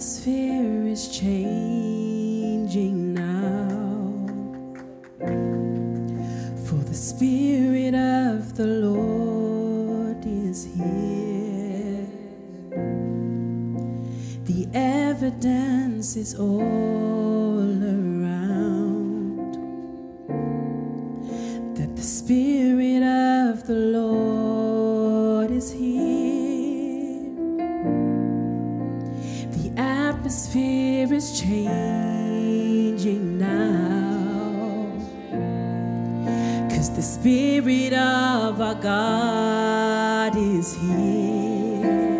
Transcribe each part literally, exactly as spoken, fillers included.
atmosphere is changing now, for the Spirit of the Lord is here. The evidence is all around that the Spirit of the Lord is here. The atmosphere is changing now, 'cause the Spirit of our God is here.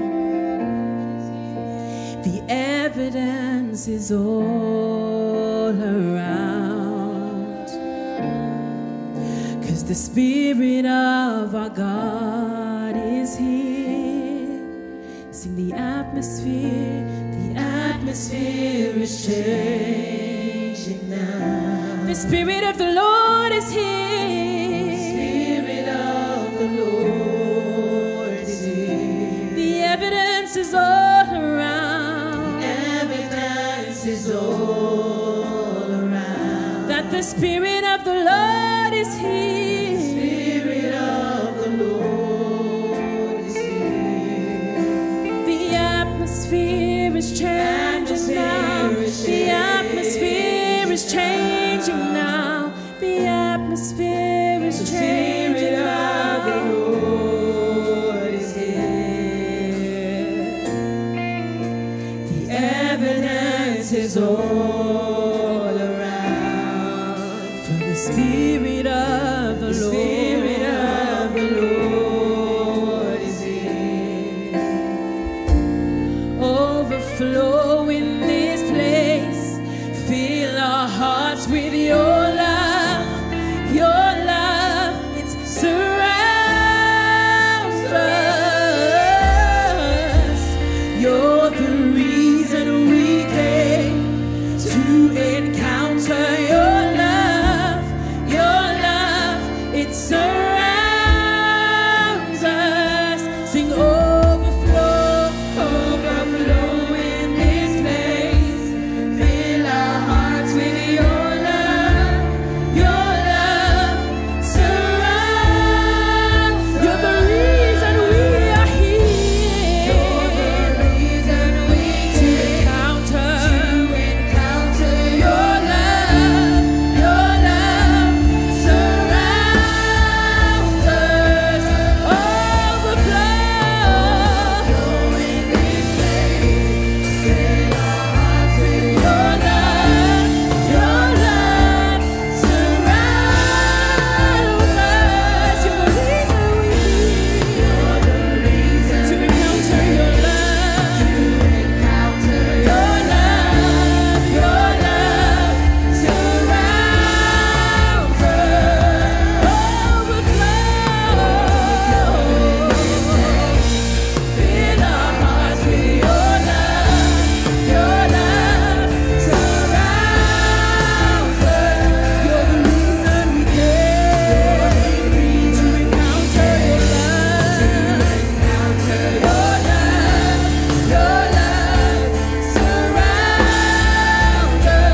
The evidence is all around, 'cause the Spirit of our God is here. Sing the atmosphere, the atmosphere is changing now. The Spirit of the Lord is here. The Spirit of the Lord is here. The evidence is all around. The evidence is all around that the Spirit of the Lord is here. The Spirit of the Lord is here. The atmosphere is changing now. The atmosphere is changing now. The atmosphere is changing now. The Lord is here. The evidence is all around, for the Spirit of the Lord. The Spirit of the Lord is here. Overflow in this place. Fill our hearts with your love. Your love, it surrounds us. You're the reason we came to encounter your love. Your love, it surrounds us. Sing overflow, overflow in this place. Fill our hearts with your love. Your love surrounds. You're the reason we are here. You're the reason we to encounter, to encounter your love. Your love surrounds us. Overflow in this place. Fill our hearts with your love. Your love surrounds us. You're the reason we You're the reason to encounter your love. To encounter your love. Your love surrounds us. Overflow. Fill our hearts with your love. Your love surrounds us. You're the reason we came to encounter your love. Encounter your love. Your love surrounds us.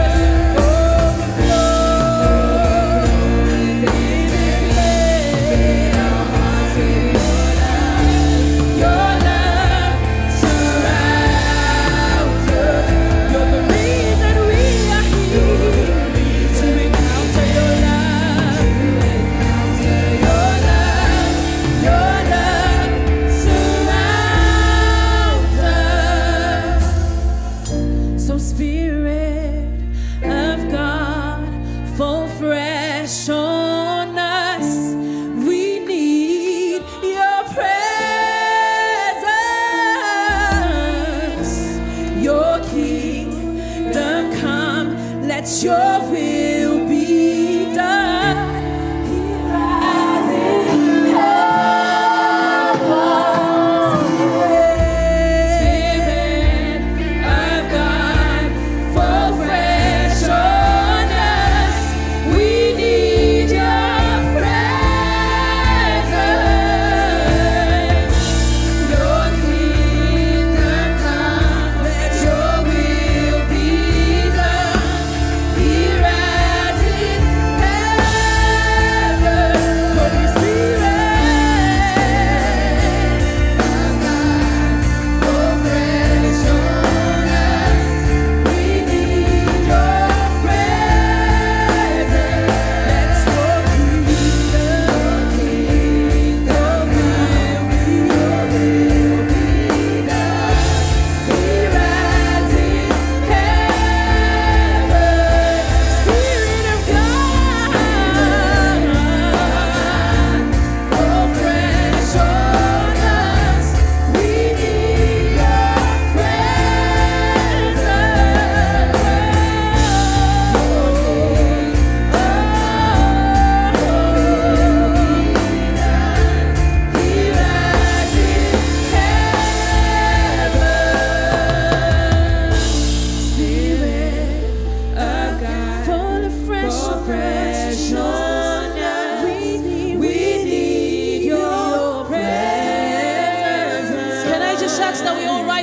Overflow in this place. Fill our hearts with your love. Your love surrounds us. You're the reason we are here to encounter your love. Encounter your love. Your love surrounds us. So Spirit of God, fall fresh on us. We need your presence. Your kingdom come, let your will be done. Here as in heaven. Spirit of God, fall fresh on us. We need your presence. Your kingdom come, let your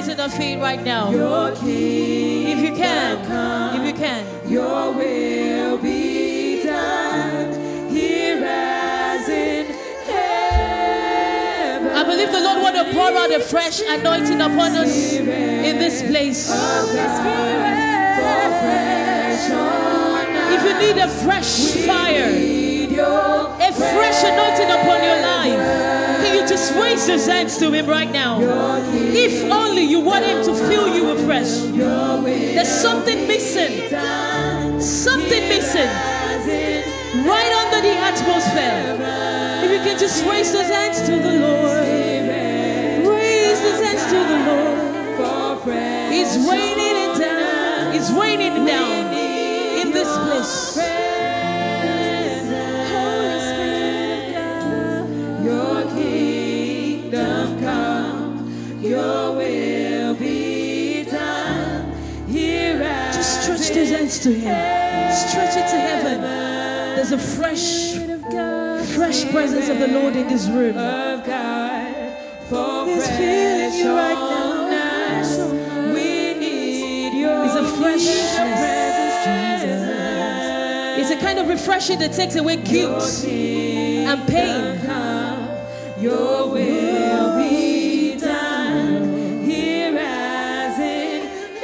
anointing our feet right now. Your kingdom If you can, come, if you can. your will be done here as in heaven. I believe the Lord want to pour out a fresh anointing upon us in this place. If you need a fresh fire, a fresh anointing upon your life, can you just raise your hands to Him right now? If only you want Him to fill you afresh. There's something missing. Something missing. Right under the atmosphere. If you can just raise those hands to the Lord. Raise those hands to the Lord. He's raining it down. He's raining down in this place. Your kingdom come, your will be done here as Just stretch those hands to Him. Stretch it to heaven. There's a fresh, fresh presence of the Lord in this room. of God. For He's feeling you right now. we need your It's a freshness. presence, Jesus. It's a kind of refreshing that takes away guilt and pain. Your will be done here as in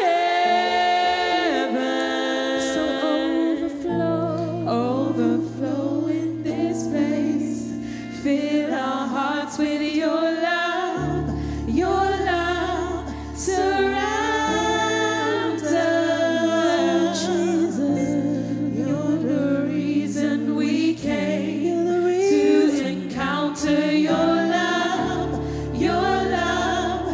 heaven. So overflow. Overflow in this place. Fill our hearts with your love. Your love surrounds us. You're the reason we came to encounter your love. Your love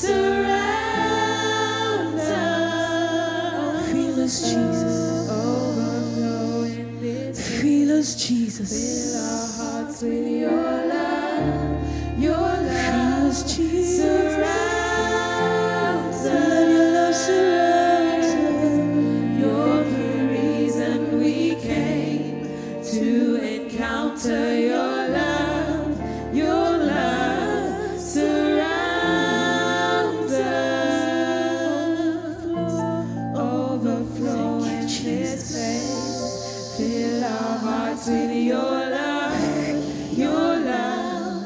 surrounds us. Feel us, Jesus. Overflow in this Feel us, Jesus. Fill our hearts with your love. Your Feel love us, Jesus. surrounds Let us. your love surround us. You're the reason we came to encounter your love. Your love surrounds us. Overflow in this place. Fill our hearts with your love. Your love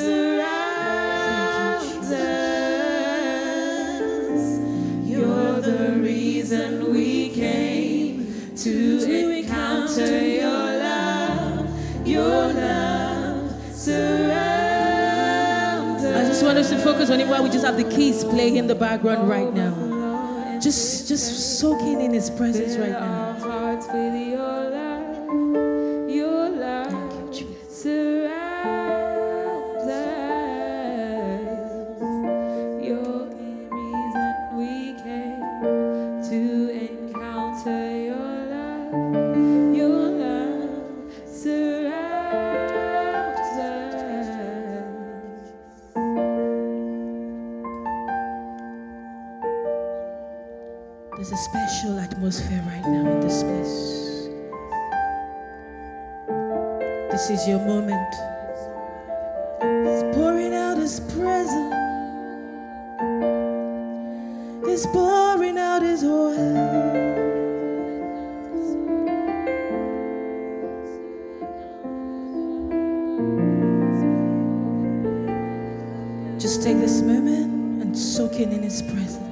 surrounds us. You're the reason we came to encounter your love. Your love surrounds us. I just want us to focus on it while we just have the keys playing in the background right now. Just, just soaking in His presence right Fill now. our hearts with your love. Your love surrounds us. You're the reason we came to encounter your love. Your love surrounds us. There's a special atmosphere right now in this place. This is your moment. He's pouring out His presence. He's pouring out His oil. Just take this moment and soak in in His presence.